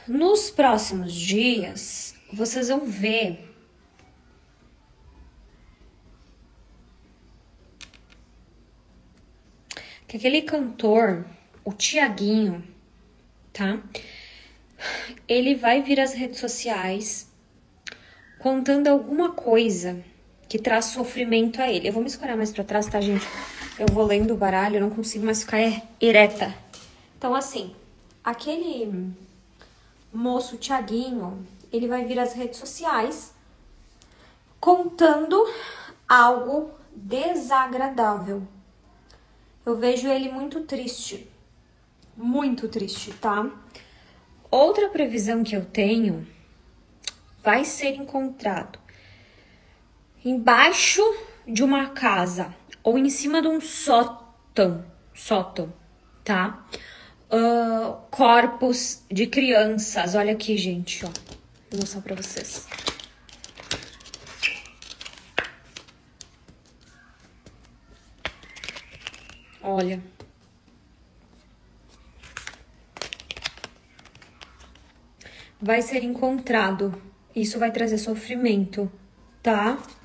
Nos próximos dias, vocês vão ver que aquele cantor, o Thiaguinho, tá? Ele vai vir às redes sociais contando alguma coisa que traz sofrimento a ele. Eu vou me escorar mais pra trás, tá, gente? Eu vou lendo o baralho, eu não consigo mais ficar ereta. Então, assim, aquele moço Thiaguinho, ele vai vir às redes sociais contando algo desagradável. Eu vejo ele muito triste, tá? Outra previsão que eu tenho vai ser encontrado embaixo de uma casa ou em cima de um sótão, tá? Corpos de crianças. Olha aqui, gente, ó. Vou mostrar pra vocês. Olha. Vai ser encontrado. Isso vai trazer sofrimento, tá?